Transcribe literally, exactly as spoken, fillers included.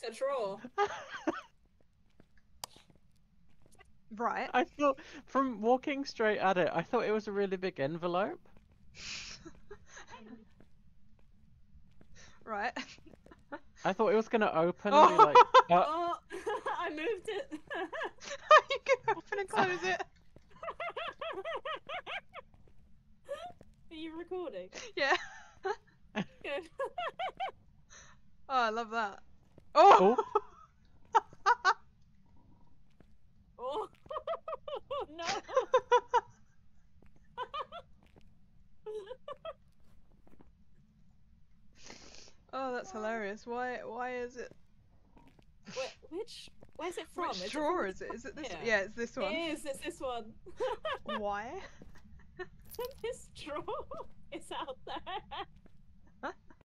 a drawer. Right. I thought, from walking straight at it, I thought it was a really big envelope. Right. I thought it was gonna open Oh. and be like, uh, Oh, I moved it. You can open and close it. Are you recording? Yeah. Good. Oh, I love that. Oh. Oh no. Oh, that's hilarious. Why? Why is it? Wait, which? Where's it from? Which is drawer it is it? Is it this? Yeah. Yeah, it's this one. It is. It's this one. Why? This drawer is out there.